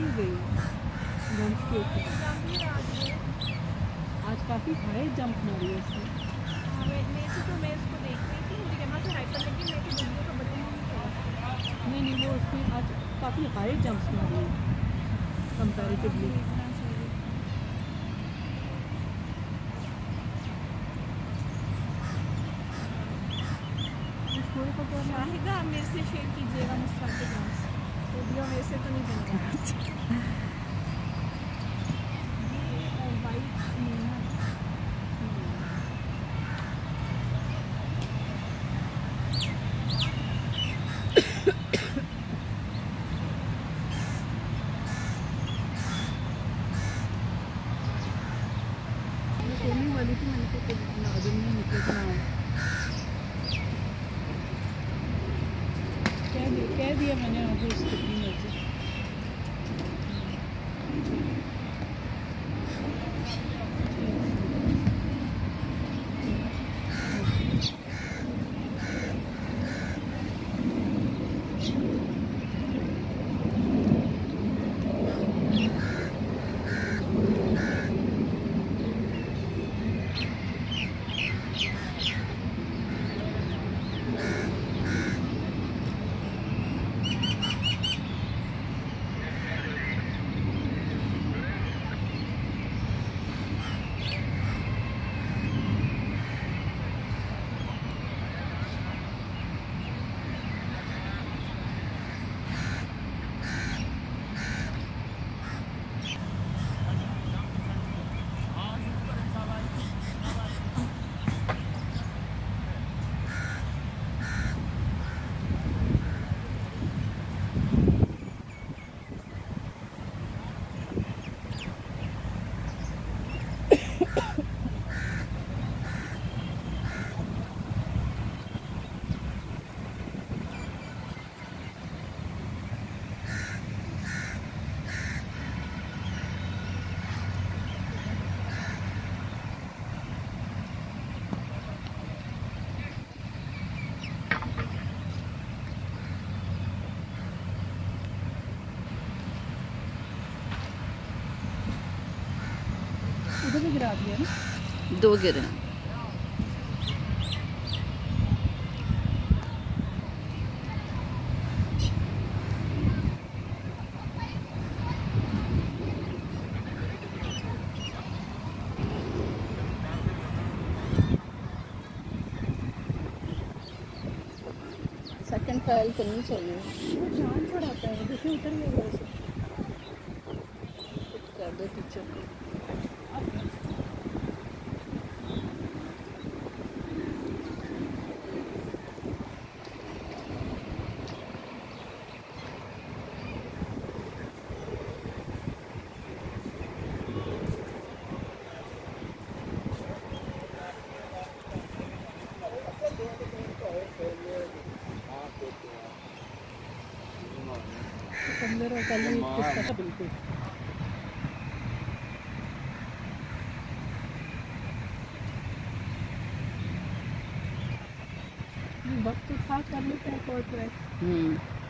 ही गई जंप के ऊपर। आज काफ़ी हाई जंप मारी है उसने। मैं इसको देख रही थी, मुझे यहाँ से हाइपर लगी, मैं तो वीडियो का बटन ऑन किया। नहीं वो उसने आज काफ़ी हाई जंप्स मारी है कंपैरेटिवली। शाहिदा मेरे से शेयर कीजिएगा मुस्कान के डांस वीडियो, मेरे से तो नहीं बनेगा। ये वाइट मीना सोनी वाली थी, मैंने तो दिन में निकलना कह दिया मैंने आगे उसको अपनी मर्जी। उधर भी गिरा दिया ना, 2 गिरे। सेकंड ट्रायल करनी चाहिए। वो जान पड़ाता है, देखिए उतर गया वैसे। कर दो टीचर को। सिकंदर और कल किसका था बिल्कुल। वक्त तो था कर लेते हैं कोई ट्रैक।